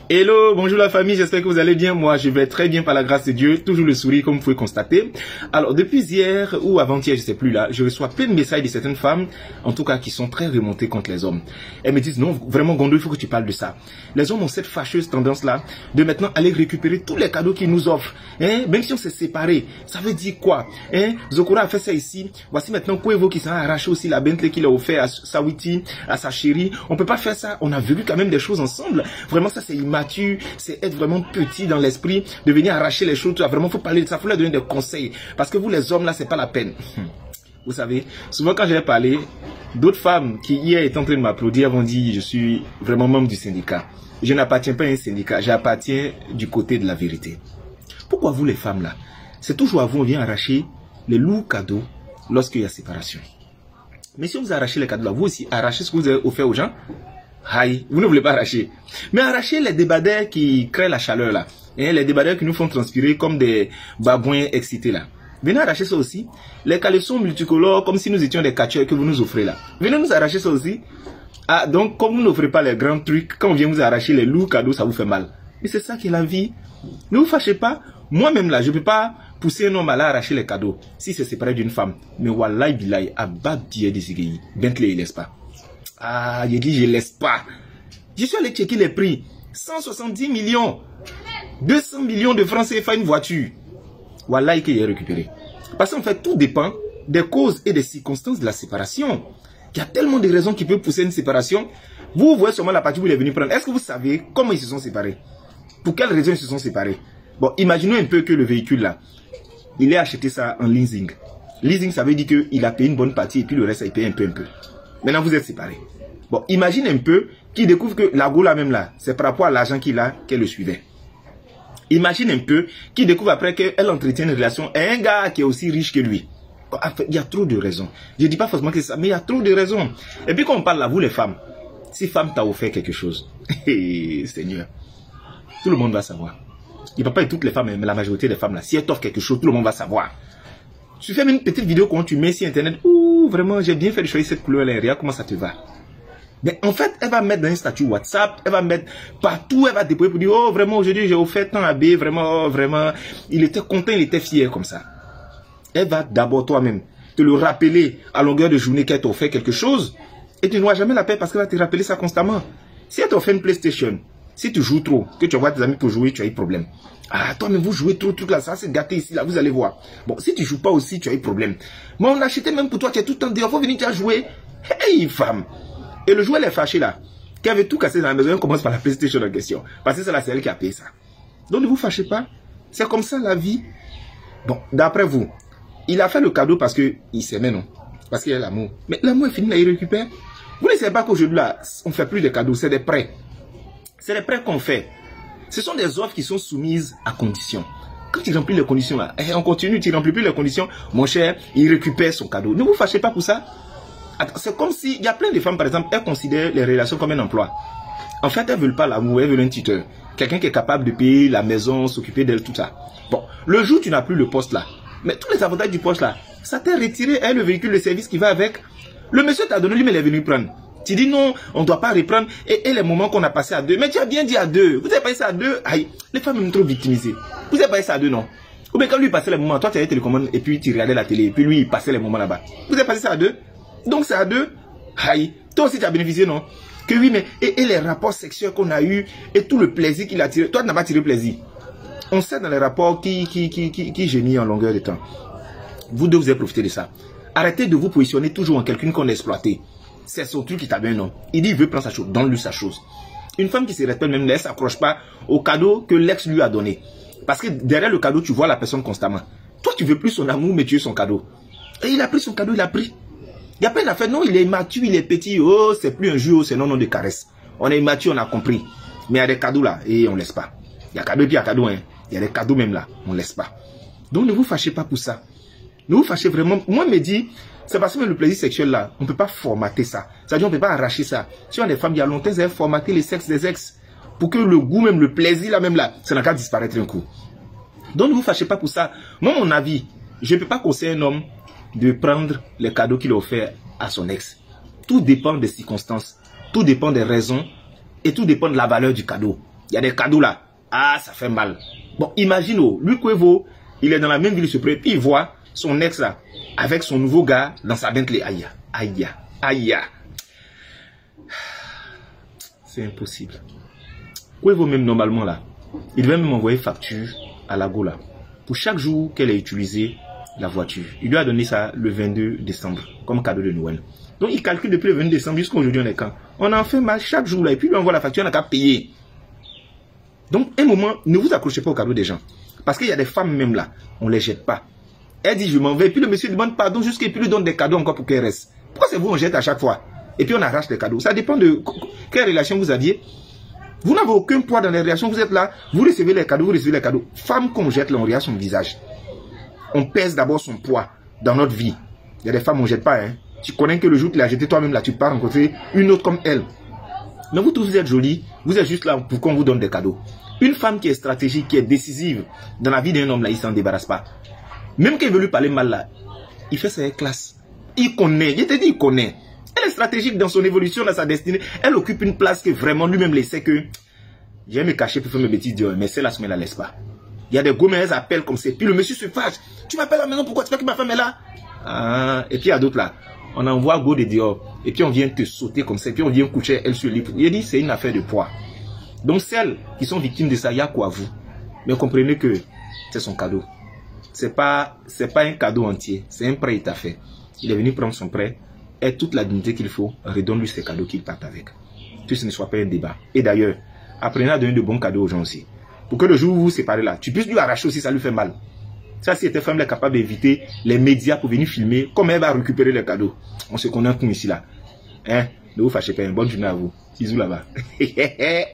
Hello, bonjour la famille, j'espère que vous allez bien. Moi, je vais très bien par la grâce de Dieu, toujours le sourire comme vous pouvez constater. Alors, depuis hier ou avant-hier, je sais plus là, je reçois plein de messages de certaines femmes, en tout cas qui sont très remontées contre les hommes. Elles me disent, non, vraiment Gondo, il faut que tu parles de ça. Les hommes ont cette fâcheuse tendance-là de maintenant aller récupérer tous les cadeaux qu'ils nous offrent. Même si on s'est séparés, ça veut dire quoi? Zokora a fait ça ici, voici maintenant Kouevo qui s'en a arraché aussi la Bentley qu'il a offert à Sawiti, à sa chérie. On peut pas faire ça, on a vécu quand même des choses ensemble. Vraiment, ça c'est immature, c'est être vraiment petit dans l'esprit, de venir arracher les choses. Vraiment, faut parler de ça, faut leur donner des conseils. Parce que vous les hommes là, c'est pas la peine. Vous savez, souvent quand j'ai parlé, d'autres femmes qui hier étaient en train de m'applaudir vont dire je suis vraiment membre du syndicat. Je n'appartiens pas à un syndicat, j'appartiens du côté de la vérité. Pourquoi vous les femmes là, c'est toujours à vous on vient arracher les lourds cadeaux lorsqu'il y a séparation. Mais si vous arrachez les cadeaux là, vous aussi arrachez ce que vous avez offert aux gens. Aïe, vous ne voulez pas arracher. Mais arracher les débardeurs qui créent la chaleur là. Les débardeurs qui nous font transpirer comme des babouins excités là. Venez arracher ça aussi. Les caleçons multicolores comme si nous étions des catcheurs que vous nous offrez là. Venez nous arracher ça aussi. Ah, donc comme vous n'offrez pas les grands trucs, quand on vient vous arracher les lourds cadeaux, ça vous fait mal. Mais c'est ça qui est la vie. Ne vous fâchez pas. Moi-même là, je ne peux pas pousser un homme à arracher les cadeaux si c'est séparé d'une femme. Mais wallahi billahi, ababdiye de Bentley, il laisse pas. Ah, il dit, je laisse pas. Je suis allé checker les prix. 170 millions. 200 millions de francs CFA une voiture. Voilà qu'il est récupéré. Parce qu'en fait, tout dépend des causes et des circonstances de la séparation. Il y a tellement de raisons qui peuvent pousser une séparation. Vous voyez seulement la partie où il est venu prendre. Est-ce que vous savez comment ils se sont séparés? Pour quelles raisons ils se sont séparés? Bon, imaginons un peu que le véhicule là, il a acheté ça en leasing. Leasing, ça veut dire qu'il a payé une bonne partie et puis le reste, il paye un peu. Maintenant, vous êtes séparés. Bon, imagine un peu qu'il découvre que la go là même là, c'est par rapport à l'argent qu'il a qu'elle le suivait. Imagine un peu qu'il découvre après qu'elle entretient une relation avec un gars qui est aussi riche que lui. Il y a trop de raisons. Je ne dis pas forcément que c'est ça, mais il y a trop de raisons. Et puis quand on parle là, vous les femmes, si femme t'a offert quelque chose, Seigneur, tout le monde va savoir. Il ne va pas être toutes les femmes, mais la majorité des femmes là, si elle t'offre quelque chose, tout le monde va savoir. Tu fais une petite vidéo quand tu mets sur internet, ouh, vraiment, j'ai bien fait de choisir cette couleur-là, regarde comment ça te va. Mais en fait, elle va mettre dans un statut WhatsApp, elle va mettre partout, elle va déployer pour dire, oh, vraiment, aujourd'hui, j'ai offert tant à B, vraiment, oh, vraiment, il était content, il était fier comme ça. Elle va d'abord toi-même te le rappeler à longueur de journée qu'elle t'a offert quelque chose, et tu n'auras jamais la paix parce qu'elle va te rappeler ça constamment. Si elle t'a offert une PlayStation, si tu joues trop, que tu envoies tes amis pour jouer, tu as eu problème. Ah, toi, mais vous jouez trop, truc là, ça c'est gâté ici, là, vous allez voir. Bon, si tu joues pas aussi, tu as eu problème. Mais on achetait même pour toi, tu es tout le temps dehors, faut venir te jouer. Hey, femme. Et le joueur, elle est fâché là. Qui avait tout cassé dans la maison, on commence par la PlayStation en question. Parce que c'est la série qui a payé ça. Donc ne vous fâchez pas. C'est comme ça la vie. Bon, d'après vous, il a fait le cadeau parce qu'il s'aimait, non? Parce qu'il y a l'amour. Mais l'amour est fini, là, il récupère. Vous ne savez pas qu'aujourd'hui, là, on ne fait plus de cadeaux, c'est des prêts. C'est des prêts qu'on fait. Ce sont des offres qui sont soumises à conditions. Quand tu remplis les conditions là, on continue, tu ne remplis plus les conditions, mon cher, il récupère son cadeau. Ne vous fâchez pas pour ça. C'est comme si, il y a plein de femmes par exemple, elles considèrent les relations comme un emploi. En fait, elles ne veulent pas l'amour, elles veulent un tuteur. Quelqu'un qui est capable de payer la maison, s'occuper d'elle, tout ça. Bon, le jour où tu n'as plus le poste là, mais tous les avantages du poste là, ça t'est retiré, le véhicule, le service qui va avec. Le monsieur t'a donné, lui, mais il est venu prendre. Tu dis non, on ne doit pas reprendre. Et les moments qu'on a passé à deux. Mais tu as bien dit à deux. Vous avez passé ça à deux. Aïe, les femmes sont trop victimisées. Vous avez passé ça à deux, non? Ou bien quand lui passait les moments, toi tu avais télécommande et puis tu regardais la télé. Et puis lui, il passait les moments là-bas. Vous avez passé ça à deux. Donc c'est à deux. Aïe, toi aussi tu as bénéficié, non? Que oui, mais et les rapports sexuels qu'on a eu et tout le plaisir qu'il a tiré. Toi tu n'as pas tiré plaisir. On sait dans les rapports qui gémit en longueur de temps. Vous deux, vous avez profité de ça. Arrêtez de vous positionner toujours en quelqu'un qu'on a exploité. C'est son truc qui t'a bien, non. Il dit, il veut prendre sa chose, donne-lui sa chose. Une femme qui se respecte même, elle ne s'accroche pas au cadeau que l'ex lui a donné. Parce que derrière le cadeau, tu vois la personne constamment. Toi, tu veux plus son amour, mais tu veux son cadeau. Et il a pris son cadeau, il a pris. Il y a plein d'affaires. Non, il est immature, il est petit. Oh, c'est plus un jeu, c'est non de caresse. On est immature, on a compris. Mais il y a des cadeaux là, et on ne laisse pas. Il y a cadeau et puis il y a cadeau, hein. Il y a des cadeaux même là, on ne laisse pas. Donc ne vous fâchez pas pour ça. Ne vous fâchez vraiment. Moi, je me dis, c'est parce que le plaisir sexuel là, on ne peut pas formater ça. C'est-à-dire, on ne peut pas arracher ça. Si on a des femmes, il y a longtemps, elles ont formaté les sexes des ex. Pour que le goût, même le plaisir là, même là, ça n'a qu'à disparaître un coup. Donc ne vous fâchez pas pour ça. Moi, mon avis, je ne peux pas conseiller un homme de prendre les cadeaux qu'il a offerts à son ex. Tout dépend des circonstances. Tout dépend des raisons. Et tout dépend de la valeur du cadeau. Il y a des cadeaux là. Ah, ça fait mal. Bon, imagine, lui, Quavo, il est dans la même ville, il se prête, puis il voit son ex là, avec son nouveau gars dans sa Bentley. Aïe, aïe, aïe. C'est impossible. Quavo même normalement là, il devait même envoyer facture à la Gola pour chaque jour qu'elle a utilisé la voiture. Il lui a donné ça le 22 décembre comme cadeau de Noël. Donc il calcule depuis le 22 décembre jusqu'à aujourd'hui on est quand. On en fait mal chaque jour là et puis lui envoie la facture, on n'a qu'à payer. Donc un moment, ne vous accrochez pas au cadeau des gens. Parce qu'il y a des femmes même là, on ne les jette pas. Elle dit je m'en vais, et puis le monsieur demande pardon jusqu'à puis lui donne des cadeaux encore pour qu'elle reste. Pourquoi c'est vous on jette à chaque fois? Et puis on arrache les cadeaux. Ça dépend de quelle relation vous aviez. Vous n'avez aucun poids dans les relations, vous êtes là, vous recevez les cadeaux, vous recevez les cadeaux. Femme qu'on jette là, on regarde son visage. On pèse d'abord son poids dans notre vie. Il y a des femmes on ne jette pas. Hein. Tu connais que le jour que tu l'as jeté toi-même là, tu pars rencontrer une autre comme elle. Mais vous tous vous êtes jolis, vous êtes juste là pour qu'on vous donne des cadeaux. Une femme qui est stratégique, qui est décisive dans la vie d'un homme là, il ne s'en débarrasse pas. Même qu'il veut lui parler mal là, il fait sa classe. Il connaît, je te dis il connaît. Elle est stratégique dans son évolution, dans sa destinée. Elle occupe une place que vraiment lui-même le sait que j'aime me cacher pour faire mes bêtises, mais celle-là, je ne la laisse pas. Il y a des gommes, elles appellent comme ça. Puis le monsieur se fâche. Tu m'appelles à la maison, pourquoi tu fais que ma femme est là? Ah, et puis il y a d'autres là. On envoie go de dehors. Et puis on vient te sauter comme ça. Et puis on vient coucher elle sur le lit. Il dit c'est une affaire de poids. Donc celles qui sont victimes de ça, il y a quoi à vous? Mais comprenez que c'est son cadeau. C'est pas un cadeau entier. C'est un prêt qu'il t'a fait. Il est venu prendre son prêt. Et toute la dignité qu'il faut, redonne-lui ses cadeaux qu'il parte avec. Que ce ne soit pas un débat. Et d'ailleurs, apprenez à donner de bons cadeaux aux gens aussi. Pour que le jour où vous vous séparez là, tu puisses lui arracher aussi, ça lui fait mal. Ça, si cette femme est capable d'éviter les médias pour venir filmer, comment elle va récupérer les cadeaux? On se connaît un coup ici là. Hein? Ne vous fâchez pas. Bonne journée à vous. Bisous là-bas.